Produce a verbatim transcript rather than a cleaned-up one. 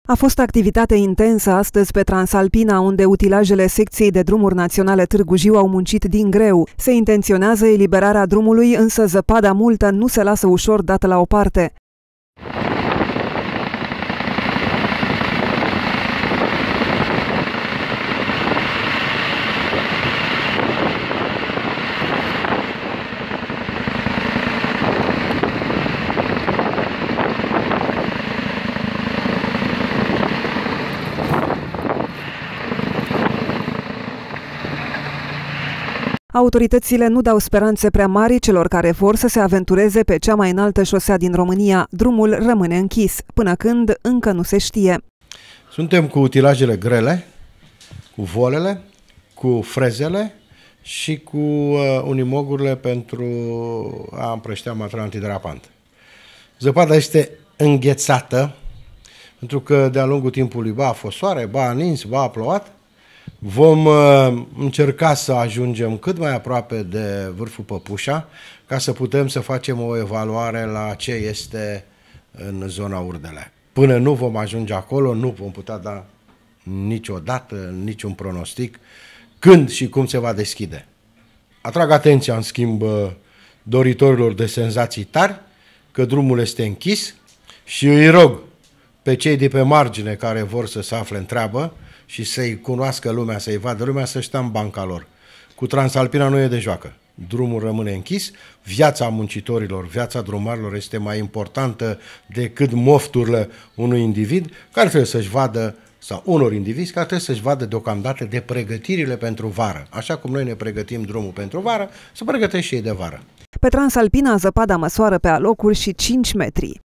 A fost activitate intensă astăzi pe Transalpina, unde utilajele secției de drumuri naționale Târgu Jiu au muncit din greu. Se intenționează eliberarea drumului, însă zăpada multă nu se lasă ușor dată la o parte. Autoritățile nu dau speranțe prea mari celor care vor să se aventureze pe cea mai înaltă șosea din România. Drumul rămâne închis, până când încă nu se știe. Suntem cu utilajele grele, cu volele, cu frezele și cu uh, unimogurile pentru a împrăștea material antiderapant. Zăpada este înghețată, pentru că de-a lungul timpului ba a fost soare, ba a nins, ba a plouat. Vom uh, încerca să ajungem cât mai aproape de vârful Păpușa, ca să putem să facem o evaluare la ce este în zona Urdele. Până nu vom ajunge acolo, nu vom putea da niciodată, niciun pronostic, când și cum se va deschide. Atrag atenția, în schimb, doritorilor de senzații tari, că drumul este închis și îi rog pe cei de pe margine care vor să se afle în treabă și să-i cunoască lumea, să-i vadă lumea, să stea în banca lor. Cu Transalpina nu e de joacă. Drumul rămâne închis, viața muncitorilor, viața drumarilor este mai importantă decât mofturile unui individ care trebuie să-și vadă, sau unor indivizi care trebuie să-și vadă deocamdată de pregătirile pentru vară. Așa cum noi ne pregătim drumul pentru vară, să pregătești și ei de vară. Pe Transalpina zăpada măsoară pe alocuri și cinci metri.